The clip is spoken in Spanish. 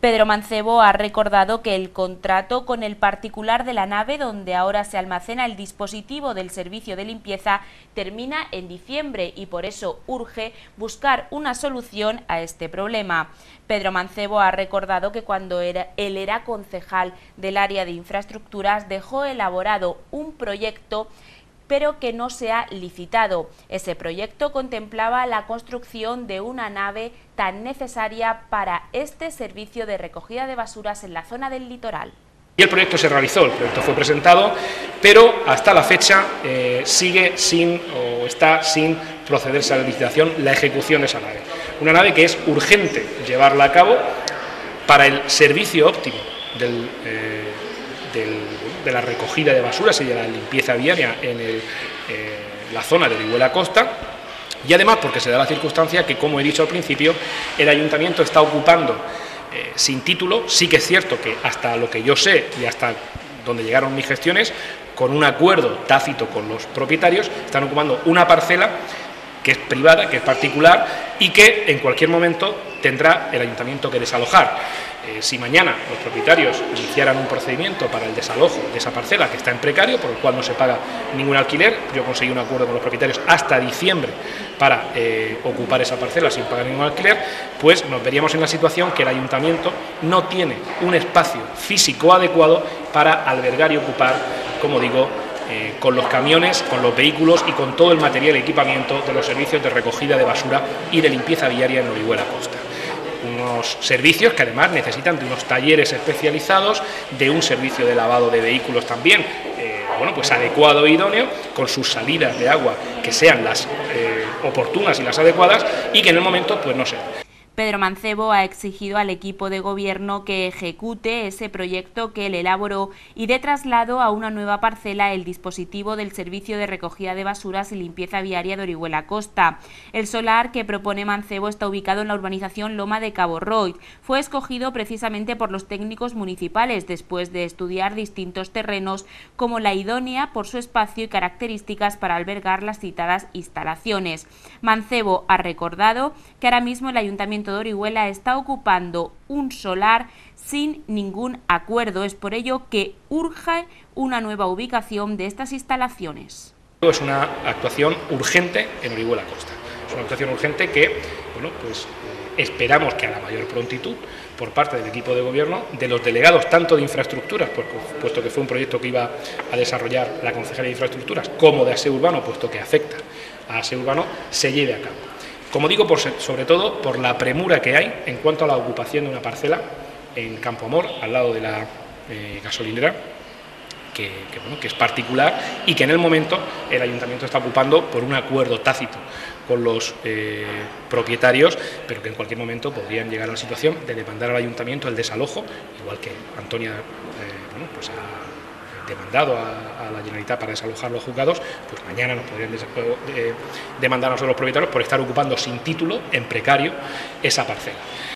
Pedro Mancebo ha recordado que el contrato con el particular de la nave donde ahora se almacena el dispositivo del servicio de limpieza termina en diciembre y por eso urge buscar una solución a este problema. Pedro Mancebo ha recordado que cuando él era concejal del área de infraestructuras dejó elaborado un proyecto pero que no se ha licitado. Ese proyecto contemplaba la construcción de una nave tan necesaria para este servicio de recogida de basuras en la zona del litoral. Y el proyecto se realizó, el proyecto fue presentado, pero hasta la fecha está sin procederse a la licitación la ejecución de esa nave. Una nave que es urgente llevarla a cabo para el servicio óptimo de la recogida de basuras y de la limpieza viaria en la zona de Orihuela Costa, y además porque se da la circunstancia que, como he dicho al principio, el ayuntamiento está ocupando sin título. Sí que es cierto que hasta lo que yo sé y hasta donde llegaron mis gestiones, con un acuerdo tácito con los propietarios, están ocupando una parcela que es privada, que es particular y que en cualquier momento tendrá el ayuntamiento que desalojar. Si mañana los propietarios iniciaran un procedimiento para el desalojo de esa parcela que está en precario, por el cual no se paga ningún alquiler, yo conseguí un acuerdo con los propietarios hasta diciembre para ocupar esa parcela sin pagar ningún alquiler, pues nos veríamos en la situación que el ayuntamiento no tiene un espacio físico adecuado para albergar y ocupar, como digo, con los camiones, con los vehículos y con todo el material y equipamiento de los servicios de recogida de basura y de limpieza viaria en Orihuela Costa. Unos servicios que además necesitan de unos talleres especializados, de un servicio de lavado de vehículos también, pues adecuado e idóneo, con sus salidas de agua que sean las oportunas y las adecuadas, y que en el momento pues no se. Pedro Mancebo ha exigido al equipo de gobierno que ejecute ese proyecto que él elaboró y dé traslado a una nueva parcela el dispositivo del servicio de recogida de basuras y limpieza viaria de Orihuela Costa. El solar que propone Mancebo está ubicado en la urbanización Loma de Cabo Roig. Fue escogido precisamente por los técnicos municipales después de estudiar distintos terrenos como la idónea por su espacio y características para albergar las citadas instalaciones. Mancebo ha recordado que ahora mismo el Ayuntamiento de Orihuela está ocupando un solar sin ningún acuerdo. Es por ello que urge una nueva ubicación de estas instalaciones. Es una actuación urgente en Orihuela Costa. Es una actuación urgente que, esperamos que a la mayor prontitud por parte del equipo de gobierno, de los delegados tanto de infraestructuras, puesto que fue un proyecto que iba a desarrollar la Concejalía de Infraestructuras, como de aseo urbano, puesto que afecta a aseo urbano, se lleve a cabo. Como digo, sobre todo por la premura que hay en cuanto a la ocupación de una parcela en Campo Amor, al lado de la gasolinera, que es particular y que en el momento el ayuntamiento está ocupando por un acuerdo tácito con los propietarios, pero que en cualquier momento podrían llegar a la situación de demandar al ayuntamiento el desalojo, igual que Antonia ha demandado a la Generalitat para desalojar los juzgados, pues mañana nos podrían demandar a nosotros los propietarios por estar ocupando sin título, en precario, esa parcela.